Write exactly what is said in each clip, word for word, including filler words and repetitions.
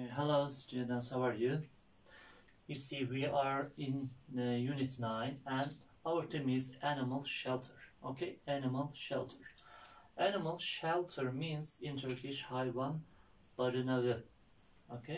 Hello students, how are you? You see, we are in uh, unit nine and our theme is animal shelter. Okay, animal shelter. Animal shelter means in Turkish hayvan barınağı. Okay.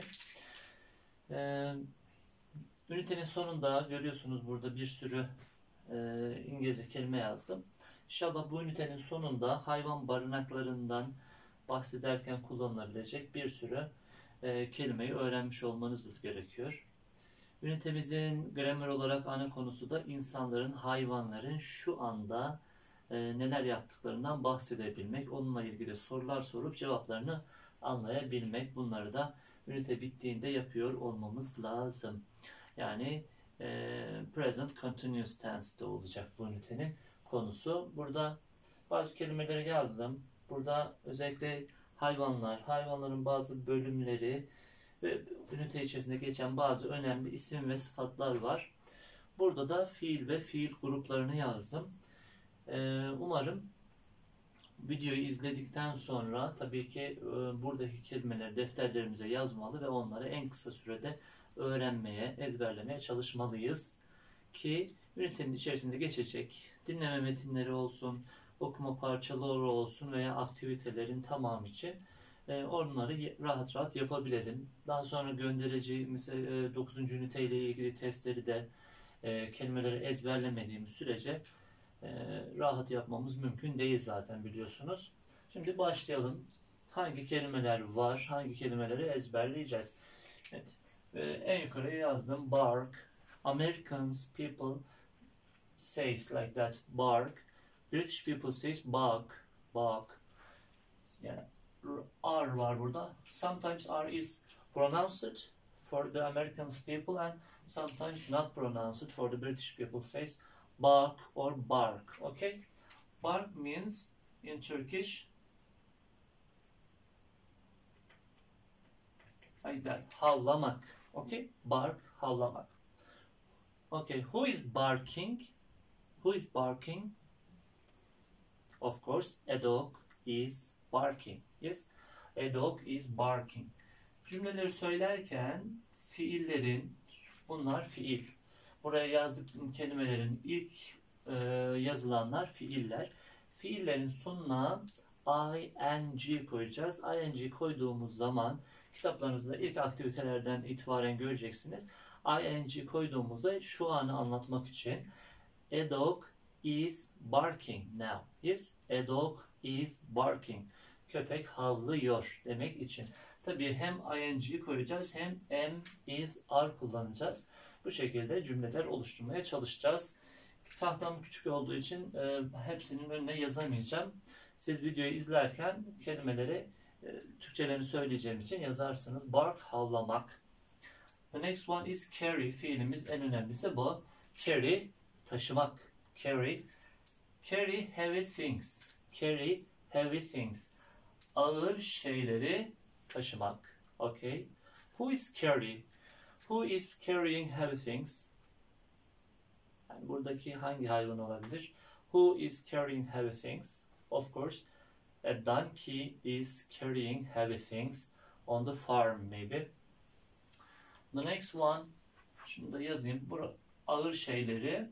Ee, ünitenin sonunda görüyorsunuz burada bir sürü e, İngilizce kelime yazdım. İnşallah bu ünitenin sonunda hayvan barınaklarından bahsederken kullanılabilecek bir sürü e, kelimeyi öğrenmiş olmanız gerekiyor. Ünitemizin gramer olarak ana konusu da insanların, hayvanların şu anda e, neler yaptıklarından bahsedebilmek, onunla ilgili sorular sorup cevaplarını anlayabilmek. Bunları da ünite bittiğinde yapıyor olmamız lazım. Yani e, present continuous tense'de olacak bu ünitenin konusu. Burada bazı kelimeleri yazdım. Burada özellikle hayvanlar, hayvanların bazı bölümleri ve ünite içerisinde geçen bazı önemli isim ve sıfatlar var. Burada da fiil ve fiil gruplarını yazdım. Ee, umarım videoyu izledikten sonra tabii ki e, buradaki kelimeleri defterlerimize yazmalı ve onları en kısa sürede öğrenmeye, ezberlemeye çalışmalıyız ki ünitenin içerisinde geçecek dinleme metinleri olsun, okuma parçaları olsun veya aktivitelerin tamamı için e, onları rahat rahat yapabilelim. Daha sonra göndereceğimiz e, dokuzuncu ünite ile ilgili testleri de e, kelimeleri ezberlemediğimiz sürece e, rahat yapmamız mümkün değil zaten, biliyorsunuz. Şimdi başlayalım. Hangi kelimeler var? Hangi kelimeleri ezberleyeceğiz? Evet. E, en yukarıya yazdım. Bark. Americans people says like that. Bark. British people says bark. Bark. Yani R var burada. Sometimes R is pronounced for the American people and sometimes not pronounced for the British people says bark or bark. Okay? Bark means in Turkish like that. Havlamak. Okay? Bark, havlamak. Okay, who is barking? Who is barking? Of course, a dog is barking. Yes, a dog is barking. Cümleleri söylerken fiillerin, bunlar fiil. Buraya yazdığım kelimelerin ilk e, yazılanlar fiiller. Fiillerin sonuna ing koyacağız. ing koyduğumuz zaman kitaplarınızda ilk aktivitelerden itibaren göreceksiniz. ing koyduğumuzda şu anı anlatmak için a dog is barking now. Yes, a dog is barking. Köpek havlıyor demek için. Tabii hem ing koyacağız hem am, is, are kullanacağız. Bu şekilde cümleler oluşturmaya çalışacağız. Tahtam küçük olduğu için e, hepsinin önüne yazamayacağım. Siz videoyu izlerken kelimeleri e, Türkçelerini söyleyeceğim için yazarsınız. Bark, havlamak. The next one is carry. Fiilimiz en önemlisi bu. Carry, taşımak. Carry. Carry heavy things. Carry heavy things. Ağır şeyleri taşımak. Okay. Who is carry? Who is carrying heavy things? Yani buradaki hangi hayvan olabilir? Who is carrying heavy things? Of course, a donkey is carrying heavy things on the farm maybe. The next one, şunu da yazayım. Bu ağır şeyleri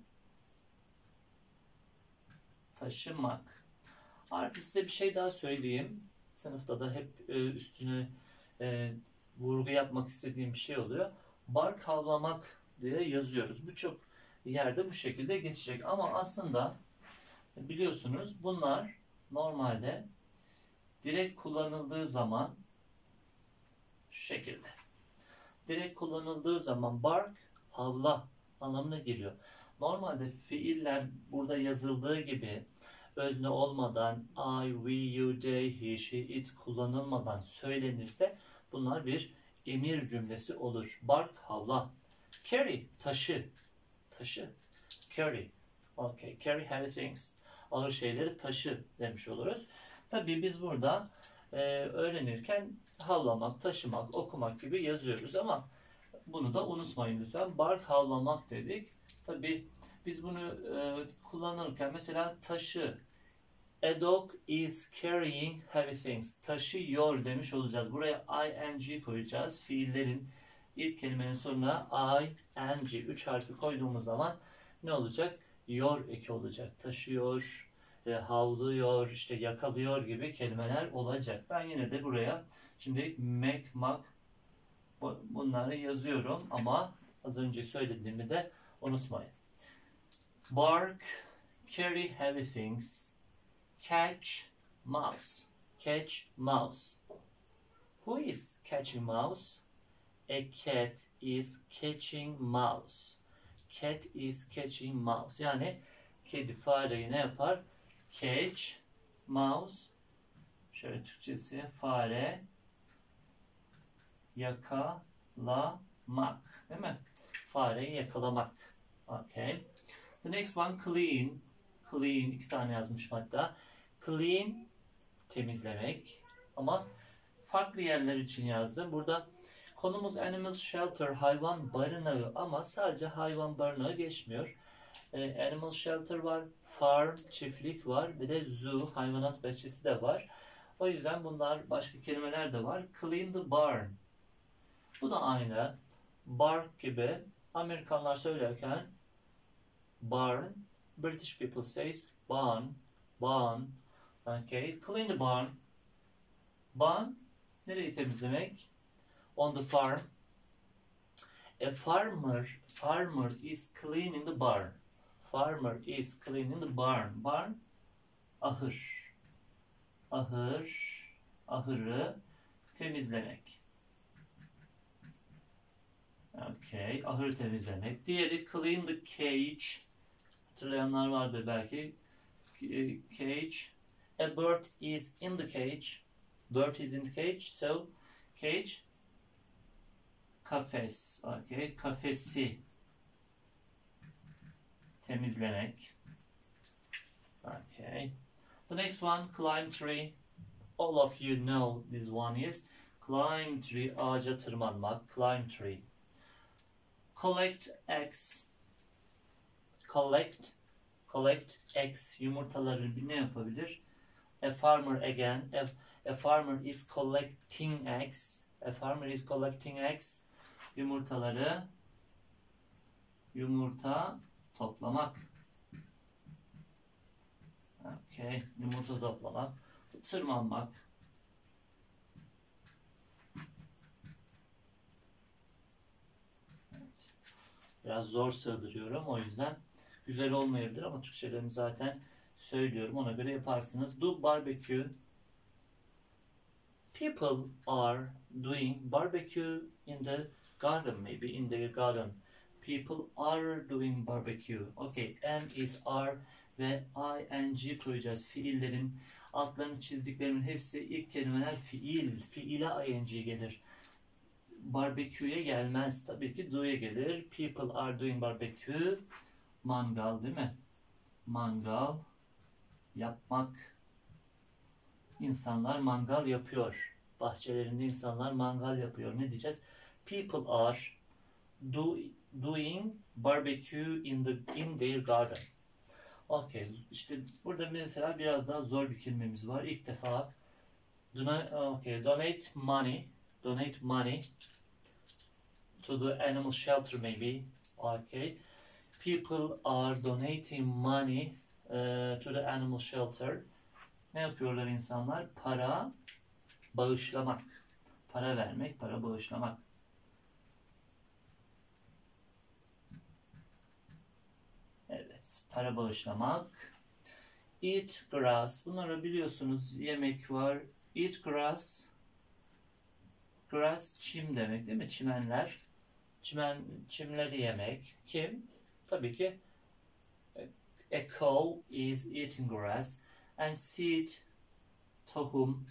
taşımak. Artık size bir şey daha söyleyeyim. Sınıfta da hep e, üstüne e, vurgu yapmak istediğim bir şey oluyor. Bark, havlamak diye yazıyoruz. Birçok yerde bu şekilde geçecek. Ama aslında biliyorsunuz bunlar normalde direkt kullanıldığı zaman şu şekilde. Direkt kullanıldığı zaman bark, havla anlamına geliyor. Normalde fiiller burada yazıldığı gibi özne olmadan I, we, you, they, he, she, it kullanılmadan söylenirse bunlar bir emir cümlesi olur. Bark, havla. Carry, taşı. Taşı. Carry. Okay. Carry heavy things. Ağır şeyleri taşı demiş oluruz. Tabii biz burada e, öğrenirken havlamak, taşımak, okumak gibi yazıyoruz ama bunu da unutmayın lütfen. Bark, havlamak dedik. Tabii biz bunu e, kullanırken mesela taşı A dog is carrying heavy things. Taşıyor demiş olacağız. Buraya ing koyacağız. Fiillerin ilk kelimenin sonuna ing, üç harfi koyduğumuz zaman ne olacak? Yor eki olacak. Taşıyor, e, havlıyor, işte yakalıyor gibi kelimeler olacak. Ben yine de buraya şimdi make, mak bunları yazıyorum ama az önce söylediğimi de unutmayın. Bark, carry heavy things, catch mouse. Catch mouse. Who is catching mouse? A cat is catching mouse. Cat is catching mouse. Yani kedi fareyi ne yapar? Catch mouse. Şöyle Türkçesi fare yakalamak. Değil mi? Fareyi yakalamak. Okay. The next one clean. Clean iki tane yazmışım hatta. Clean temizlemek. Ama farklı yerler için yazdım. Burada konumuz animal shelter, hayvan barınağı ama sadece hayvan barınağı geçmiyor. Ee, animal shelter var, farm, çiftlik var, bir de zoo, hayvanat bahçesi de var. O yüzden bunlar başka kelimeler de var. Clean the barn. Bu da aynı. Bark gibi Amerikanlar söylerken barn, British people says barn, barn. Okay, clean the barn. Barn, nereyi temizlemek? On the farm. A farmer, farmer is cleaning the barn. Farmer is cleaning the barn. Barn, ahır. Ahır, ahırı temizlemek. Okay, ahır temizlemek. Diğeri clean the cage. Hatırlayanlar vardır belki. Cage. A bird is in the cage. Bird is in the cage. So, cage. Kafes. Okay, kafesi temizlemek. Okay. The next one, climb tree. All of you know this one is climb tree, ağaca tırmanmak. Climb tree. Collect eggs. Collect, collect eggs. Yumurtaları ne yapabilir? A farmer again. A, a farmer is collecting eggs. A farmer is collecting eggs. Yumurtaları, yumurta toplamak. Okay, yumurta toplamak, tırmanmak. Evet. Biraz zor sığdırıyorum o yüzden güzel olmayabilir ama Türkçelerimi zaten söylüyorum, ona göre yaparsınız. Do barbecue. People are doing barbecue in the garden, maybe in their garden. People are doing barbecue. Okay, am is are ve ing koyacağız. Fiillerin altlarını çizdiklerimin hepsi ilk kelimeler fiil. Fiile ing gelir. Barbecue'ye gelmez. Tabii ki do'ya gelir. People are doing barbecue. Mangal değil mi? Mangal yapmak. İnsanlar mangal yapıyor. Bahçelerinde insanlar mangal yapıyor. Ne diyeceğiz? People are do, doing barbecue in the in their garden. Okay, işte burada mesela biraz daha zor bir kelimemiz var. İlk defa donate, okay, donate money, donate money to the animal shelter maybe. Okay, people are donating money uh, to the animal shelter. Ne yapıyorlar insanlar? Para bağışlamak. Para vermek, para bağışlamak. Evet, para bağışlamak. Eat grass. Bunları biliyorsunuz, yemek var. Eat grass. Grass çim demek değil mi? Çimenler. Çimen, çimleri yemek. Kim? Tabii ki a cow is eating grass. And seed, tohum.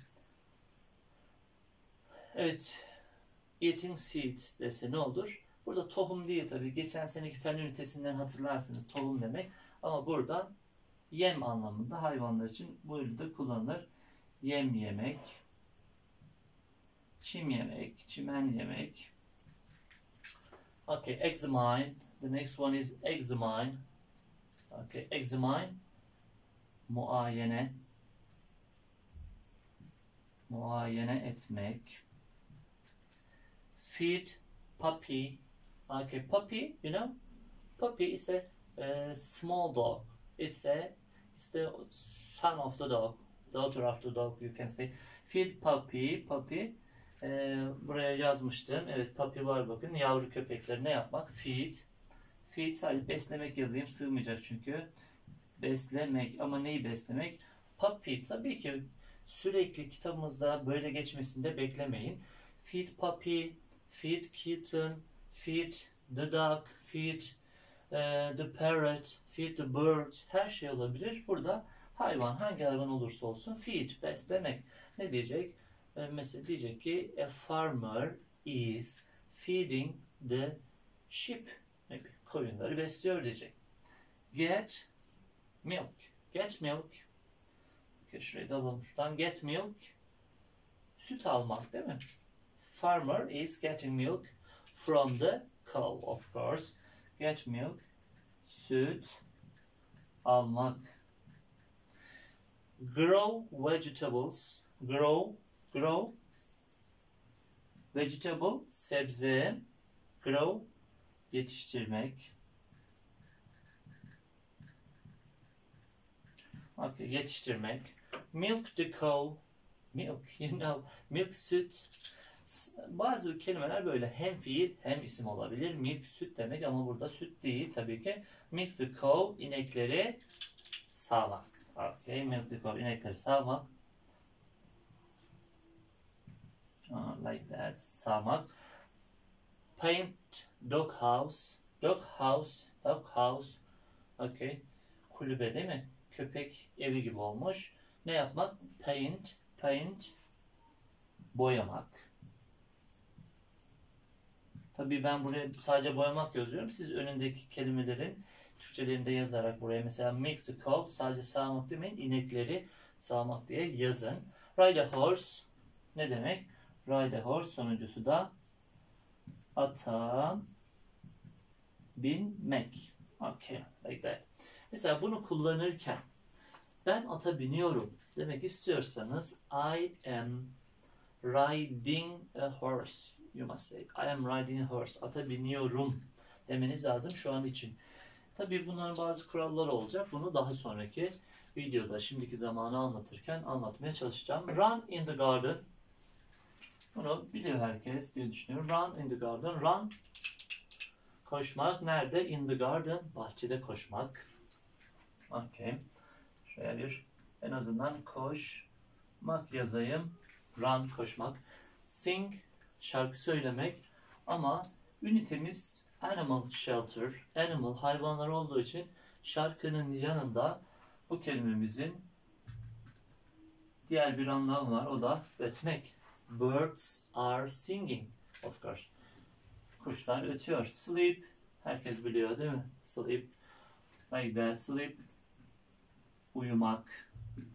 Evet, eating seed dese ne olur? Burada tohum değil tabii. Geçen seneki fen ünitesinden hatırlarsınız tohum demek. Ama burada yem anlamında hayvanlar için bu da kullanılır. Yem yemek, çim yemek, çimen yemek. Okay, examine. The next one is examine. Okay, examine. Muayene. muayene etmek. Feed puppy. Okay, puppy, you know, puppy is a uh, small dog. It's a it's the son of the dog, daughter of the dog, you can say. Feed puppy, puppy. Ee, buraya yazmıştım. Evet, puppy var bakın. Yavru köpekleri ne yapmak? Feed. Feed sadece beslemek yazayım. Sığmayacak çünkü. Beslemek. Ama neyi beslemek? Puppy. Tabii ki sürekli kitabımızda böyle geçmesini de beklemeyin. Feed puppy, feed kitten, feed the dog, feed uh, the parrot, feed the bird. Her şey olabilir. Burada hayvan, hangi hayvan olursa olsun feed, beslemek. Ne diyecek? E, mesela diyecek ki a farmer is feeding the sheep. Maybe koyunları besliyor diyecek. Get milk. Get milk. Okay, şurayı da alalım şuradan. Get milk. Süt almak değil mi? Farmer is getting milk from the cow, of course. Get milk. Süt almak. Grow vegetables. Grow. Grow. Vegetable. Sebze. Grow. Yetiştirmek. Okay, yetiştirmek. Milk the cow. Milk, you know, milk, süt. Bazı kelimeler böyle hem fiil hem isim olabilir. Milk, süt demek ama burada süt değil tabii ki. Milk the cow, inekleri sağmak. Okay, milk the cow, inekleri sağmak. Uh, like that, sağmak. Paint dog house. Dog house, dog house. Okay, kulübe değil mi? Köpek evi gibi olmuş. Ne yapmak? Paint, paint, boyamak. Tabii ben buraya sadece boyamak yazıyorum. Siz önündeki kelimelerin Türkçelerinde yazarak buraya mesela milk the cow, sadece sağmak demeyin, inekleri sağmak diye yazın. Ride a horse ne demek? Ride a horse sonuncusu da ata binmek. Okay, like that. Mesela bunu kullanırken ben ata biniyorum demek istiyorsanız I am riding a horse. You must say I am riding a horse. Ata biniyorum demeniz lazım şu an için. Tabii bunların bazı kuralları olacak. Bunu daha sonraki videoda şimdiki zamanı anlatırken anlatmaya çalışacağım. Run in the garden. Bunu biliyor herkes diye düşünüyorum. Run in the garden. Run. Koşmak. Nerede? In the garden. Bahçede koşmak. Okay. Şöyle bir en azından koşmak yazayım. Run, koşmak. Sing, şarkı söylemek. Ama ünitemiz animal shelter. Animal, hayvanlar olduğu için şarkının yanında bu kelimemizin diğer bir anlamı var. O da ötmek. Birds are singing. Of course. Kuşlar ötüyor. Sleep. Herkes biliyor değil mi? Sleep. Like that. Sleep. Uyumak.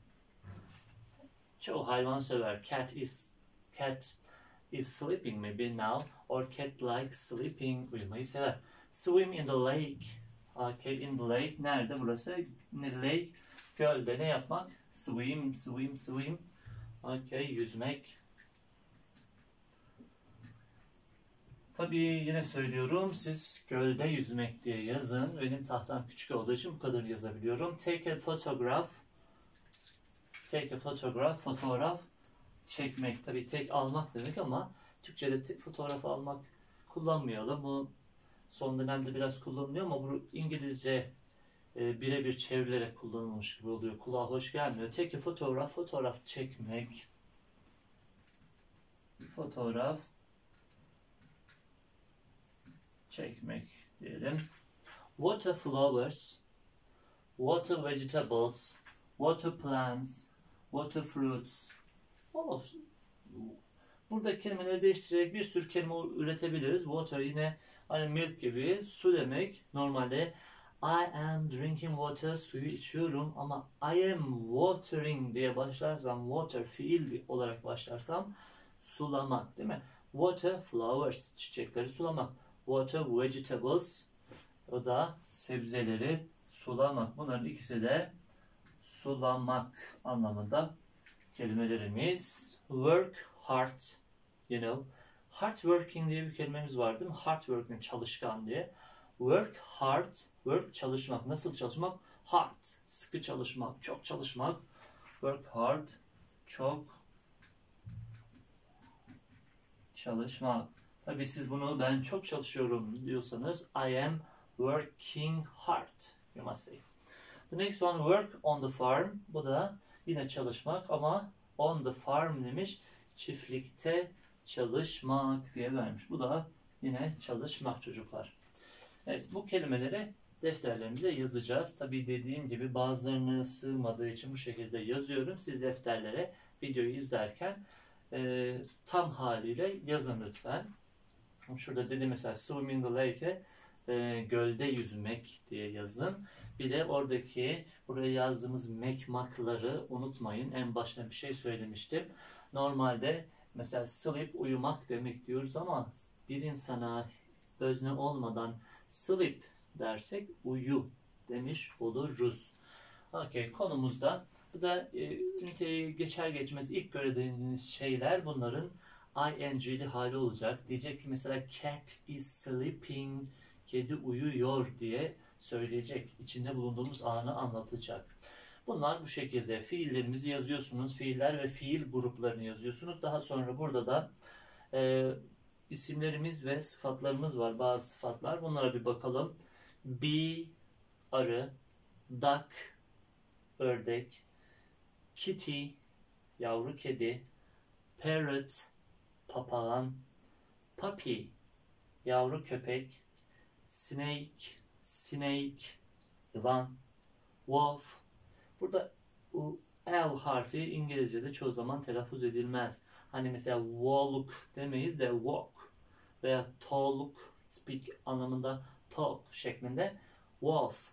Çoğu hayvan sever. Cat is cat is sleeping maybe now, or cat likes sleeping. Uyumayı sever. Swim in the lake. Okay, in the lake. Nerede burası? Lake. Gölde ne yapmak? Swim, swim, swim. Okay, yüzmek. Tabii yine söylüyorum, siz gölde yüzmek diye yazın. Benim tahtam küçük olduğu için bu kadar yazabiliyorum. Take a photograph. Take a photograph. Fotoğraf çekmek. Tabii take almak demek ama Türkçe'de fotoğraf almak kullanmayalım. Bu son dönemde biraz kullanılıyor ama bu İngilizce e, birebir çevrilerek kullanılmış gibi oluyor. Kulağa hoş gelmiyor. Take a photograph. Fotoğraf çekmek. Fotoğraf çekmek diyelim. Water flowers, water vegetables, water plants, water fruits. All of burada kelimeleri değiştirerek bir sürü kelime üretebiliriz. Water yine hani milk gibi su demek. Normalde I am drinking water, suyu içiyorum ama I am watering diye başlarsam, water fiil olarak başlarsam sulamak değil mi? Water flowers, çiçekleri sulamak. Water vegetables, o da sebzeleri sulamak. Bunların ikisi de sulamak anlamında kelimelerimiz work hard, you know. Hard working diye bir kelimemiz var değil mi? Hard working, çalışkan diye. Work hard, work çalışmak. Nasıl çalışmak? Hard, sıkı çalışmak, çok çalışmak. Work hard, çok çalışmak. Tabii siz bunu ben çok çalışıyorum diyorsanız I am working hard, you must say. The next one, work on the farm. Bu da yine çalışmak ama on the farm demiş. Çiftlikte çalışmak diye vermiş. Bu da yine çalışmak çocuklar. Evet, bu kelimeleri defterlerimize yazacağız. Tabii dediğim gibi bazılarına sığmadığı için bu şekilde yazıyorum. Siz defterlere videoyu izlerken e, tam haliyle yazın lütfen. Şurada dedi mesela swim in the lake'e e, gölde yüzmek diye yazın. Bir de oradaki buraya yazdığımız mekmakları unutmayın. En başta bir şey söylemiştim. Normalde mesela sleep uyumak demek diyoruz ama bir insana özne olmadan sleep dersek uyu demiş oluruz. Okay, konumuzda bu da e, üniteyi geçer geçmez ilk gördüğünüz şeyler bunların ing'li hali olacak. Diyecek ki mesela cat is sleeping, kedi uyuyor diye söyleyecek. İçinde bulunduğumuz anı anlatacak. Bunlar bu şekilde. Fiillerimizi yazıyorsunuz. Fiiller ve fiil gruplarını yazıyorsunuz. Daha sonra burada da e, isimlerimiz ve sıfatlarımız var. Bazı sıfatlar. Bunlara bir bakalım. Bee, arı. Duck, ördek. Kitty, yavru kedi. Parrot, papağan. Puppy, yavru köpek. Snake, snake, yılan. Wolf. Burada u, L harfi İngilizce'de çoğu zaman telaffuz edilmez. Hani mesela walk demeyiz de walk veya talk, speak anlamında talk şeklinde wolf,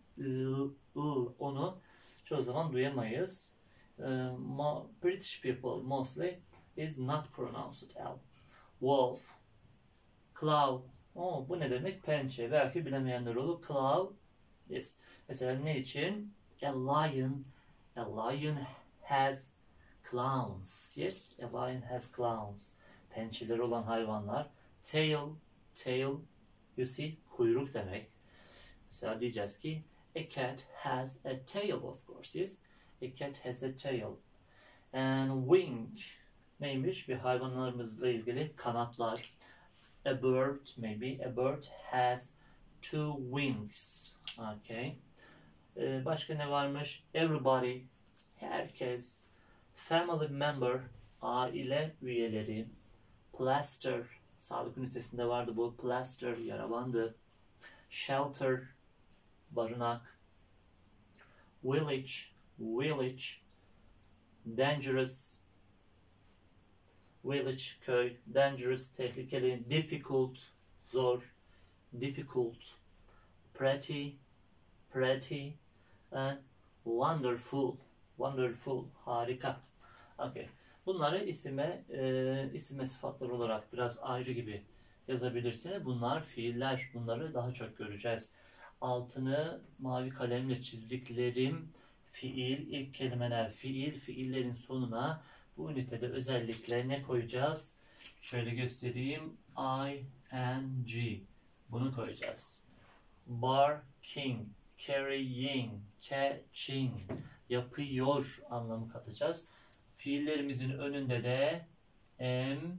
l, l, onu çoğu zaman duyamayız. Uh, British people mostly is not pronounced L. Wolf, claw. Oh, bu ne demek? Pençe. Belki bilemeyenler olur. Claw. Yes. Mesela ne için? A lion. A lion has claws. Yes, a lion has claws. Pençeleri olan hayvanlar. Tail. Tail. You see, kuyruk demek. Mesela diyeceğiz ki a cat has a tail, of course. Yes, a cat has a tail. And wing. Neymiş? Bir hayvanlarımızla ilgili kanatlar. A bird, maybe. A bird has two wings. Okay. Ee, başka ne varmış? Everybody, herkes. Family member, aile üyeleri. Plaster, sağlık ünitesinde vardı bu. Plaster, yara bandı. Shelter, barınak. Village, village. Dangerous, village, köy. Dangerous, tehlikeli. Difficult, zor. Difficult. Pretty, pretty. And wonderful, wonderful, harika. Okay. Bunları isime, e, isime sıfatlar olarak biraz ayrı gibi yazabilirsiniz. Bunlar fiiller. Bunları daha çok göreceğiz. Altını mavi kalemle çizdiklerim fiil, ilk kelimeler fiil. Fiillerin sonuna bu ünitede özellikle ne koyacağız? Şöyle göstereyim. ing. Bunu koyacağız. Barking, carrying, catching, yapıyor anlamı katacağız. Fiillerimizin önünde de am,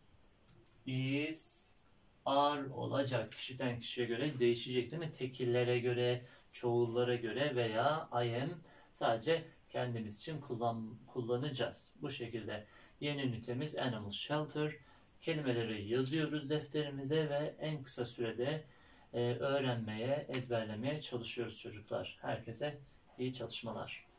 is, are olacak. Kişiden kişiye göre değişecek değil mi? Tekillere göre, çoğullara göre veya I am sadece kendimiz için kullan, kullanacağız. Bu şekilde yeni ünitemiz Animal Shelter. Kelimeleri yazıyoruz defterimize ve en kısa sürede e, öğrenmeye, ezberlemeye çalışıyoruz çocuklar. Herkese iyi çalışmalar.